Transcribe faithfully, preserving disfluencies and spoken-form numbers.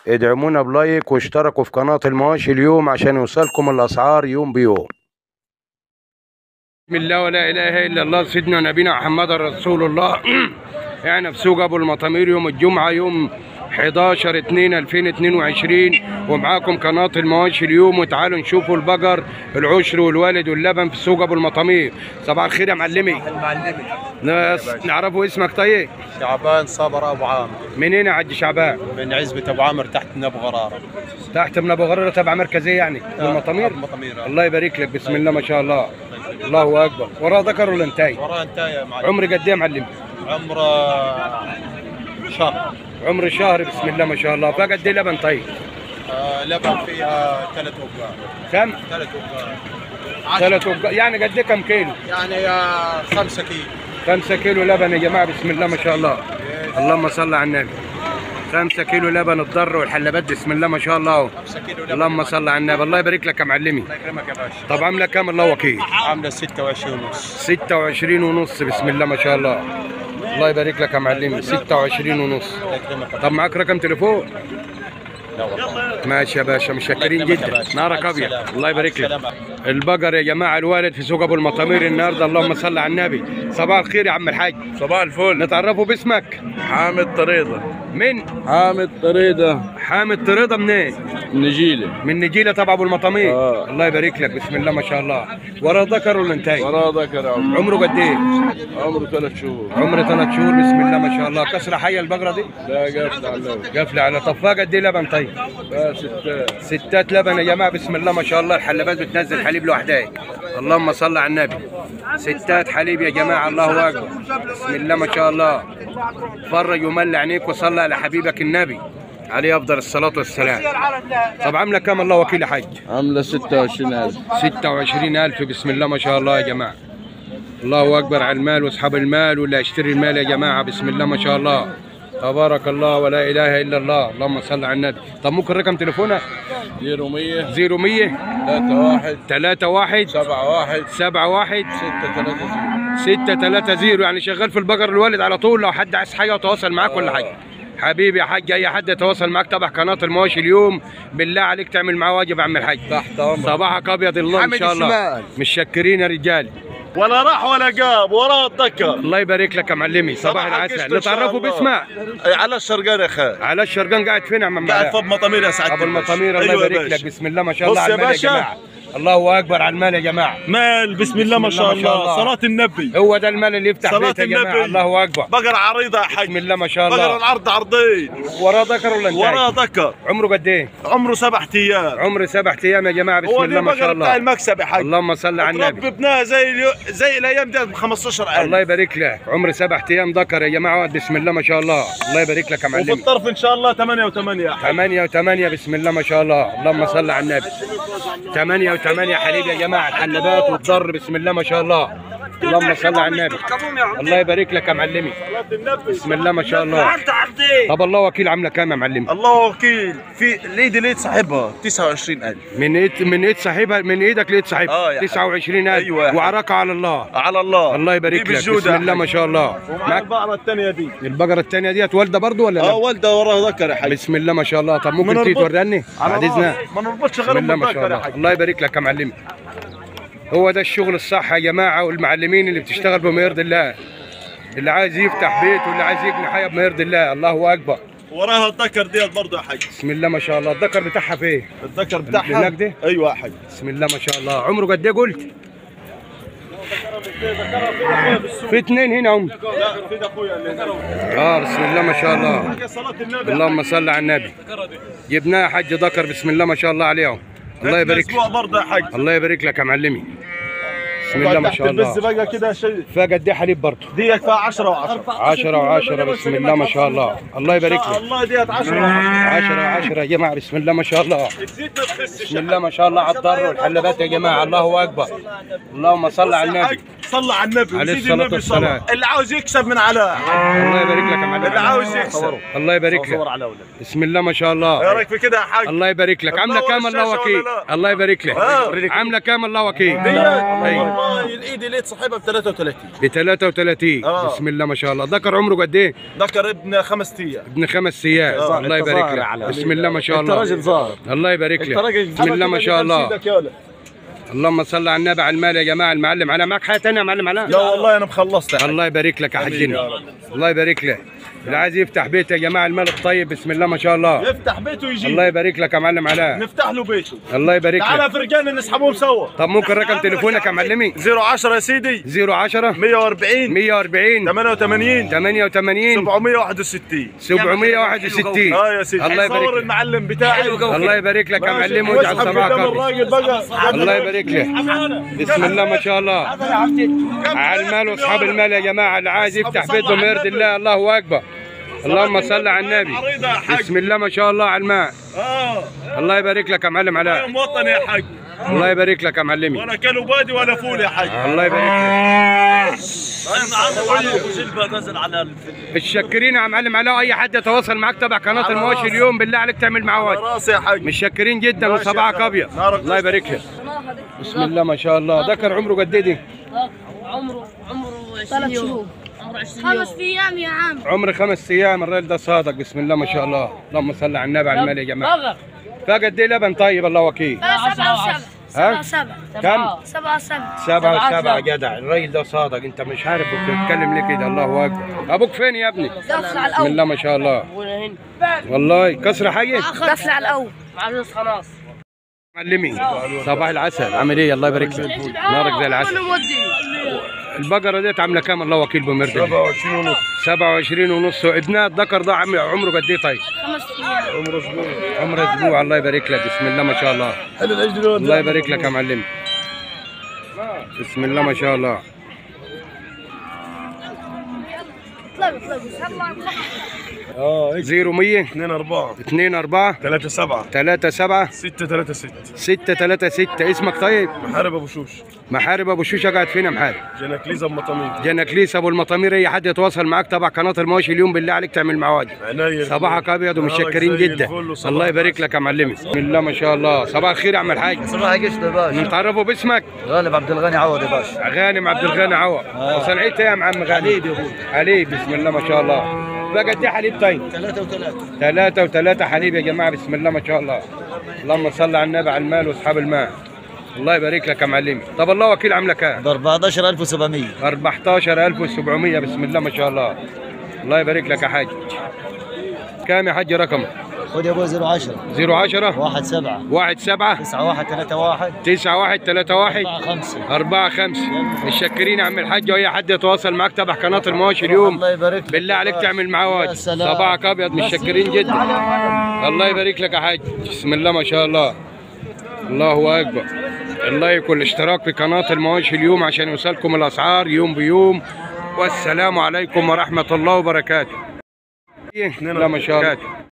ادعمونا بلايك واشتركوا في قناة المواشي اليوم عشان يوصلكم الاسعار يوم بيوم. بسم الله ولا اله الا الله سيدنا نبينا محمد رسول الله. احنا في سوق ابو المطامير يوم الجمعة يوم حداشر اتنين الفين اتنين وعشرين، ومعاكم قناة المواشي اليوم. وتعالوا نشوفوا البقر العشر والوالد واللبن في سوق ابو المطامير. صباح الخير يا معلمي. المعلمي ناس نعرفوا اسمك طيب؟ شعبان صبر ابو عامر. منين يا حاج شعبان؟ من عزبة ابو عامر تحت من ابو غراره. تحت من ابو غراره تبع مركزيه يعني آه المطامير؟ المطامير. الله يبارك لك. بسم الله ما شاء الله. الله اكبر. وراه ذكر ولا انتاي؟ وراه انتاي يا معلم. عمري قد ايه يا معلم؟ عمره شهر. عمر شهر. بسم الله ما شاء الله. فقد ايه لبن طيب؟ آه لبن فيها ثلاث وقار. كم؟ ثلاث وقار. ثلاث وقار. يعني قد ايه كم كيلو؟ يعني آه خمسة كيلو. خمسة كيلو لبن يا جماعه. بسم الله ما شاء الله. اللهم صل على النبي. خمسة كيلو لبن الضر والحلبات. بسم الله ما شاء الله. خمسة كيلو لبن. اللهم صل على النبي. الله يبارك لك يا معلمي. الله يكرمك يا باشا. طب عامله كام الله وكيل؟ عامله ستة وعشرين ونص. ستة وعشرين ونص. بسم الله ما شاء الله. الله يبارك لك يا معلمي. ستة وعشرين ونص. الله يكرمك. طب معاك رقم تليفون؟ لا والله. ماشي يا باشا. متشكرين جدا. نارك ابيض. الله يبارك لك. سلام. البقر يا جماعه الوالد في سوق ابو المطامير النهارده. اللهم صل على النبي. صباح الخير يا عم الحاج. صباح الفل. نتعرفوا باسمك؟ حامد طريده. من؟ حامد طريده حامد طريده. منين؟ من نجيله. من نجيله تبع ابو المطامير. آه. الله يبارك لك. بسم الله ما شاء الله. وراه ذكر ولا انتاي؟ وراه ذكر. عمره عمره قد ايه؟ عمره ثلاث شهور. عمره ثلاث شهور. بسم الله ما شاء الله. كسره حيه البقره دي؟ لا قافله على اللبن. قافله على طفاه. قد ايه لبن طيب؟ لا ستات. ستات لبن يا جماعه. بسم الله ما شاء الله. الحلبات بتنزل حليب لوحدها. اللهم صل على النبي. ستات حليب يا جماعه. الله اكبر. بسم الله ما شاء الله. فرج وملي عينيك وصلى على حبيبك النبي عليه افضل الصلاه والسلام. طب عامله كام الله وكيل يا حاج؟ عامله ستة وعشرين ألف. ستة وعشرين ألف. بسم الله ما شاء الله يا جماعه. الله اكبر على المال واصحاب المال واللي هيشتري المال يا جماعه. بسم الله ما شاء الله. تبارك الله ولا اله الا الله. اللهم صل على النبي. طب ممكن رقم تليفونك؟ صفر مية صفر مية ثلاثة واحد ثلاثة واحد سبعة واحد سبعة واحد ستة ثلاثة صفر. ستة ثلاثة صفر. يعني شغال في البقر الوالد على طول. لو حد عايز حاجه يتواصل معاك ولا حاجه. حبيبي يا حاج اي حد يتواصل معاك تبع قناه المواشي اليوم بالله عليك تعمل معاه واجب يا عم الحاج. تحت امرك. صباحك ابيض الله ان شاء الله. متشكرين يا رجال. ولا راح ولا جاب وراه الذكر. الله يبارك لك يا معلمي. صباح العسل. نتعرفوا باسمك؟ على الشرقان يا اخي. على الشرقان. قاعد فين يا عم؟ قاعد في ابو مطامير يا سعد. ابو المطامير. الله أيوة يبارك لك. بسم الله ما شاء الله بص على يا المال يا باشا. جماعه. الله اكبر على المال يا جماعه. مال بسم الله ما شاء الله. صلاة النبي. هو ده المال اللي يفتح صلاة بيت يا جماعه. النبي. الله اكبر. بقرة عريضة يا حاج. بسم الله ما شاء الله. بقرة العرض عرضين. وراه ذكر ولا انتاي؟ وراه ذكر. عمره قد ايه؟ عمره سبع ايام. عمره سبع ايام يا جماعه. بسم الله ما شاء الله. بتاع المكسب يا حاج. اللهم صل على النبي. رب ابنها زي اليو... زي الايام دي ب خمستاشر ألف. الله يبارك لك. عمر سبع ايام ذكر يا جماعه. بسم الله ما شاء الله. الله يبارك لك يا معلم. وفي الطرف ان شاء الله ثمانية وثمانية يا حاج. ثمانية وثمانية. بسم الله ما شاء الله. اللهم صل على النبي. ثمانية وثمانية حليب يا جماعه. الحلبات والضر. بسم الله ما شاء الله. اللهم صل على النبي. الله يبارك لك يا معلمي. بسم الله ما شاء الله. طب الله وكيل عامله كام يا معلم؟ الله وكيل في الايد اللي صاحبها تسعة وعشرين ألف. من ايد من ايد صاحبها. من ايدك لايد صاحبها. اه تسعة وعشرين ألف. ايوه. وعراك على الله. على الله. الله يبارك لك. بسم الله ما شاء الله. معاك البقرة الثانية دي. البقرة الثانية ديت والدة برضه ولا لا؟ اه والدة وراها ذكر يا حاج. بسم الله ما شاء الله. طب ممكن تيجي توريني؟ بعد اذنك. ما نربطش بسم غير الله ما شاء الله. الله يبارك لك يا معلم. هو ده الشغل الصح يا جماعه. والمعلمين اللي بتشتغل بما يرضي الله. اللي عايز يفتح بيت واللي عايز يبني حياه بما يرضي الله. الله اكبر. وراها الذكر ديت برضه يا حاج. بسم الله ما شاء الله. الذكر بتاعها فين؟ الذكر بتاعها هناك ده؟ ايوه يا حاج. بسم الله ما شاء الله. عمره قد ايه قلت؟ في اثنين هنا هم. لا في ده اخويا اللي هنا. اه بسم الله ما شاء الله. صلاة النبي. اللهم صل على النبي. جبناها حج ذكر. بسم الله ما شاء الله عليهم. الله يبارك لك. برضه يا حاج. الله يبارك لك يا معلمي. بسم الله ما شاء الله. بس بقى كده شيء. فيها قد ايه حليب برضه؟ ديت فيها عشرة وعشرة. عشرة وعشرة. بسم الله ما شاء الله. الله يبارك لك. الله ديت عشرة وعشرة. عشرة وعشرة يا جماعه. بسم الله ما شاء الله. بسم الله ما شاء الله على الضر والحلبات يا جماعه. الله اكبر. اللهم صل على النبي. صلى على النبي عليه الصلاه والسلام. اللي عاوز يكسب من علاء. الله يبارك لك يا معلم. اللي عاوز يكسب. الله يبارك لك. بسم الله ما شاء الله. ايه رايك في كده يا حاج؟ الله يبارك لك. عامله كام الله وكيل؟ الله يبارك لك. عامله كام الله وكيل؟ ايوه والله الايد ليت صاحبها ب ثلاثة وثلاثين. ب ثلاثة وثلاثين. آه. بسم الله ما شاء الله. ذكر عمره قد ايه؟ ذكر ابن خمس ايام. ابن خمس ايام. آه. الله يبارك لك. بسم الله ما شاء الله. انت راجل ظاهر. الله يبارك لك. بسم الله ما شاء الله. اللهم صل على النبي على المال يا جماعه. المعلم علاء معك حاجه ثانيه يا معلم علاء؟ لا والله انا مخلصت. الله يبارك لك يا حجنا. الله يبارك لك. اللي عايز يفتح بيت يا جماعه المال الطيب بسم الله ما شاء الله. يفتح بيته يجي. الله يبارك لك يا معلم علاء. نفتح له بيته. الله يبارك لك. تعالى فرجان نسحبهم سوا. طب ممكن رقم تليفونك يا معلمي؟ صفر عشرة يا سيدي. صفر عشرة مية وأربعين مية وأربعين ثمانية وثمانين ثمانية وثمانين سبعمية وواحد وستين. سبعمية وواحد وستين. اه يا سيدي. الله يبارك صور لك. المعلم بتاعي. الله يبارك لك يا معلم ماشي. واجعل واسحب صباحك قدام أبيض. الراجل بقى. الله يبارك لك. بسم الله ما شاء الله. على المال واصحاب المال يا جماعه اللي عايز يفتح بيته بيرضي الله. الله اكبر. اللهم صل على النبي. بسم الله ما شاء الله على الماء. اه الله يبارك لك يا معلم انا علاء. موطن يا حاج. الله يبارك لك يا معلمي. ولا كيلو بادي ولا فول يا حاج. الله يبارك لك. على متشكرين يا معلم علاء. اي حد يتواصل معاك تبع قناه المواشي اليوم بالله عليك تعمل معاه واجب. راسي يا حاج. متشكرين جدا ماشي وصباحك يا ابيض. نارك الله يبارك لك. بسم الله ما شاء الله. ذكر عمره قد ايه دي؟ عمره عمره عشرين يوم. عمره عشرين يوم. خمس ايام يا عم. عمر خمس ايام. الراجل ده صادق بسم الله ما شاء الله. اللهم صل على النبي على المال يا جماعه. فقد ايه لبن طيب الله وكيل؟ سبعة وسبعة. ها؟ سبعة سبعة. كم؟ سبعة سبعة. سبعة سبعة جدع. الراجل ده صادق. انت مش عارف بتتكلم ليه كده. الله اكبر. ابوك فين يا ابني؟ قفل على بسم الاول. الله ما شاء الله. والله كسر حاجه؟ قفل على الاول. مع نص خلاص. معلمي صباح العسل عامل ايه؟ الله يبارك لك. نارك زي العسل. البقره ديت عامله كام الله وكيل بمرد؟ سبعة وعشرين ونص. سبعة وعشرين ونص. ابنها الذكر ده عم- عمره قد ايه طيب؟ خمس ايام. عمره اسبوع. عمره اسبوع. الله يبارك لك. بسم الله ما شاء الله. حلو العجل. الله يبارك لك يا معلم. بسم الله ما شاء الله. اطلق اطلق. اه زيرو مية اثنين أربعة اثنين أربعة ثلاثة سبعة ثلاثة سبعة ستة ثلاثة ستة. ستة ثلاثة ستة. اسمك طيب؟ محارب ابو شوش. محارب ابو شوشه. قاعد فين يا محارب؟ جناكليزة مطامين. جناكليس ابو المطامير. اي حد يتواصل معاك تبع قناه المواشي اليوم بالله عليك تعمل معاه واجب. عناية. صباحك ابيض ومتشكرين نهارك زي جدا. الفل وصباح الله يبارك لك يا معلمي. بسم الله ما شاء الله. صباح الخير يا عم الحاج. صباح قشطة يا باشا. نتعرفوا باسمك؟ غالب عبد الغني عوض يا باشا. غانم عبد الغني عوض. وصنعت ايه يا عم غانم؟ حليب يا ابوي. حليب. بسم الله ما شاء الله. بقى قد ايه حليب طيب؟ ثلاثة وثلاثة. ثلاثة وثلاثة حليب يا جماعة. بسم الله ما شاء الله. اللهم صل على النبي على المال واصحاب الماء. الله يبارك لك يا معلمي. طب الله وكيل عامله كام؟ ب أربعتاشر ألف وسبعمية. أربعتاشر ألف وسبعمية. بسم الله ما شاء الله. الله يبارك لك يا حاج. كام يا حاج رقمك؟ خد يا ابوي صفر عشرة صفر عشرة واحد سبعة واحد سبعة تسعة واحد ثلاثة واحد تسعة واحد ثلاثة واحد أربعة خمسة. أربعة خمسة. متشكرين يا عم الحاج. وأي حد يتواصل معاك تبع قناة المواشي اليوم الله يبارك لك. بالله عليك تعمل معاه واجب. يا سلام. صباحك أبيض. متشكرين جدا. الله يبارك لك يا حاج. بسم الله ما شاء الله. الله أكبر. اللايك والاشتراك في قناة المواشي اليوم عشان يوصلكم الأسعار يوم بيوم. والسلام عليكم ورحمة الله وبركاته. لا ما شاء الله.